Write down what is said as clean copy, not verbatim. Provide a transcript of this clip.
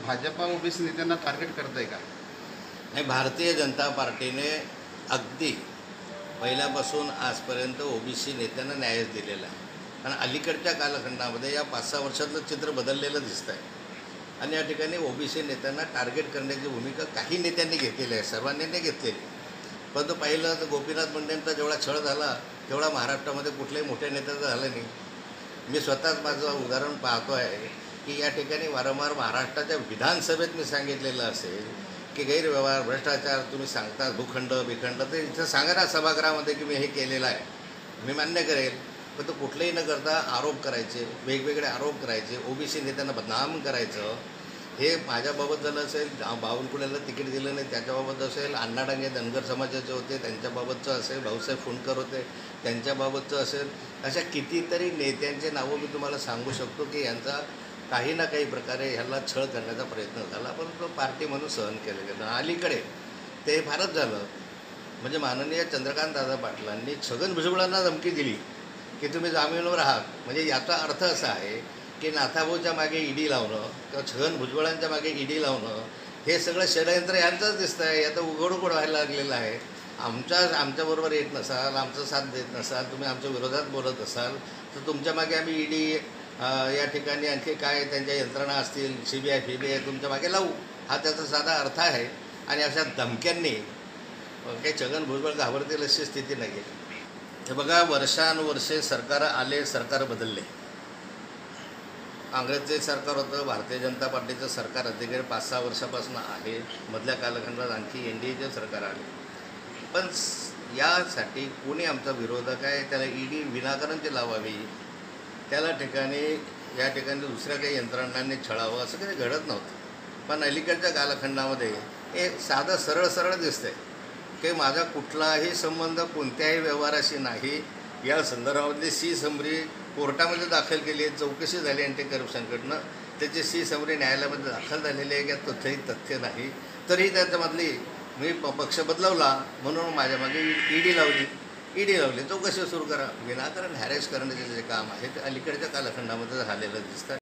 Bhajpa OBC नेत्यांना target करताय का? नाही, भारतीय जनता पार्टीने अगदी पहिल्यापासून आजपर्यंत ओबीसी नेत्यांना न्यायच दिलेला आहे. कारण अलीकडच्या कालखंडामध्ये या 5-6 वर्षातलं चित्र बदललेलं दिसतं आहे आणि या ठिकाणी ओबीसी नेत्यांना टार्गेट करण्याची भूमिका काही नेत्यांनी घेतलेली आहे, सर्वांनी नाही घेतलेली. परंतु पाहिलं तर गोपीनाथ मुंडेंचा जेवढा छळ झाला तेवढा महाराष्ट्रामध्ये कुठल्याही मोठ्या नेत्याचं झालं नाही. मी स्वतःच माझं उदाहरण पाहतो आहे की या ठिकाणी वारंवार महाराष्ट्राच्या विधानसभेत मी सांगितलेलं असेल की गैरव्यवहार, भ्रष्टाचार तुम्ही सांगता, भूखंड बिखंड, तर इथं सांगा ना सभागृहामध्ये की मी हे केलेलं आहे, मी मान्य करेल. पण तो कुठलेही न करता आरोप करायचे, वेगवेगळे आरोप करायचे, ओबीसी नेत्यांना बदनाम करायचं. हे माझ्याबाबत झालं असेल, बावनकुळेला तिकीट दिलं नाही त्याच्याबाबत असेल, अण्णा डांगे धनगर समाजाचे होते त्यांच्याबाबतचं असेल, भाऊसाहेब फुंडकर होते त्यांच्याबाबतचं असेल, अशा कितीतरी नेत्यांचे नावं मी तुम्हाला सांगू शकतो की यांचा काही ना काही प्रकारे ह्याला छळ करण्याचा प्रयत्न झाला, परंतु पार्टी म्हणून सहन केलं गेलं. अलीकडे ते फारच झालं. म्हणजे माननीय चंद्रकांत दादा पाटलांनी छगन भुजबळांना धमकी दिली की तुम्ही जामीनवर आहात. म्हणजे याचा अर्थ असा आहे की नाथाभाऊच्या मागे ईडी लावणं किंवा छगन भुजबळांच्या मागे ईडी लावणं हे सगळं षडयंत्र यांचंच दिसतं आहे. आता उघड व्हायला लागलेलं आहे. आमच्याबरोबर येत नसाल, आमचा साथ देत नसाल, तुम्ही आमच्या विरोधात बोलत असाल तर तुमच्या मागे आम्ही ईडी या ठिकाणी आणखी काय त्यांच्या यंत्रणा असतील, CBI FBI तुमच्या मागे लावू, हा त्याचा साधा अर्थ आहे. आणि अशा धमक्यांनी काही छगन भुजबळ घाबरतील अशी स्थिती नाही आहे. हे बघा, वर्षानुवर्षे सरकार आले, सरकार बदलले. काँग्रेसचे सरकार होतं, भारतीय जनता पार्टीचं सरकार अधिकारी 5-6 वर्षापासून आहे. मधल्या कालखंडात आणखी NDAचे सरकार आले. पण यासाठी कोणी आमचा विरोधक आहे त्याला ईडी विनाकारणची लावावी, त्याला या ठिकाणी दुसऱ्या काही यंत्रणांनी छळावं असं काही घडत नव्हतं. पण अलीकडच्या कालखंडामध्ये हे साधं सरळ दिसतंय की माझा कुठलाही संबंध कोणत्याही व्यवहाराशी नाही. या संदर्भातली सी समरी कोर्टामध्ये दाखल केली आहे, चौकशी झाली अँटी करप्शनकडनं, त्याची सी समरी न्यायालयामध्ये दाखल झालेली आहे. की तथ्य नाही तरी त्याच्यामधली मी पक्ष बदलवला म्हणून माझ्या मागे ईडी लावली, चौकशी सुरू करा. विनाकारण हॅरेस करण्याचे जे काम आहे ते अलीकडच्या कालखंडामध्ये झालेलं दिसतं.